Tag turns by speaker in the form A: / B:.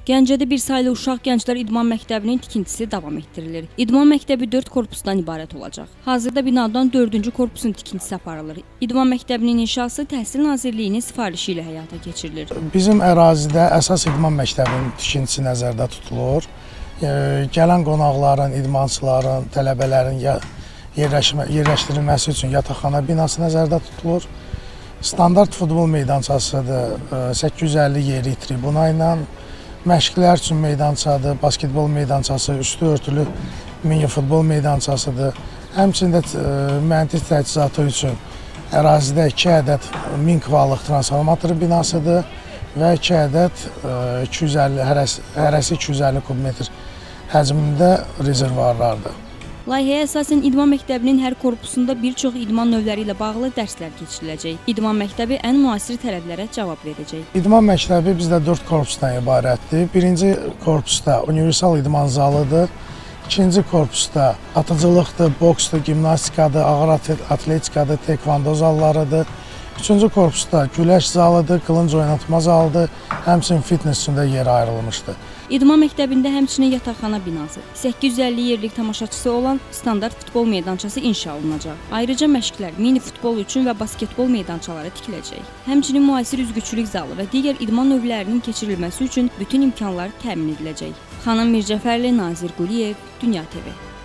A: Gəncədə bir saylı uşaq gənclər idman məktəbinin tikintisi davam etdirilir. İdman məktəbi 4 korpusdan ibarət olacaq. Hazırda binadan 4-cü korpusun tikintisi aparılır. İdman məktəbinin inşası Təhsil Nazirliyinin sifarişi ilə həyata keçirilir.
B: Bizim ərazidə əsas idman məktəbinin tikintisi nəzərdə tutulur. Gələn qonaqların, idmançıların, tələbələrin yerləşdirilməsi üçün yataqxana binası nəzərdə tutulur. Standart futbol meydançasıdır, 850 yeri tribuna ilə. Məşqlər üçün meydançadır, basketbol meydançası, üstü örtülü mini futbol meydançasıdır. Həmçində mühəndis təchizatı üçün ərazidə 2 ədəd 1000 kvallıq transformatoru binasıdır və 2 ədəd hərəsi 250 kubmetr həcmində rezervuarlardır.
A: Layihəyə əsasən idman məktəbinin hər korpusunda bir çox idman növləri ilə bağlı dərslər keçiriləcək. İdman məktəbi ən müasir tələblərə cavab verəcək.
B: İdman məktəbi bizdə 4 korpusdan ibarətdir. Birinci korpusda universal idman zalıdır. İkinci korpusda atıcılıqdır, boksdur, gimnastikadır, ağır atletikadır, tekvando zallarıdır. Üçüncü korpusda güləş zalıdır, qılınc oynatma zalıdır, həmçinin fitness üçün də yer ayrılmışdır.
A: İdman məktəbində həmçinin yataqxana binası, 850 yerlik tamaşaçısı olan standart futbol meydançası inşa olunacaq. Ayrıca məşqlər, mini futbol üçün və basketbol meydançaları tikiləcək. Həmçinin müasir üzgüçülük zalı və digər idman növlərinin keçirilməsi üçün bütün imkanlar təmin ediləcək. Xanım Mircəfərli, Nazir Quliyev, Dünya TV.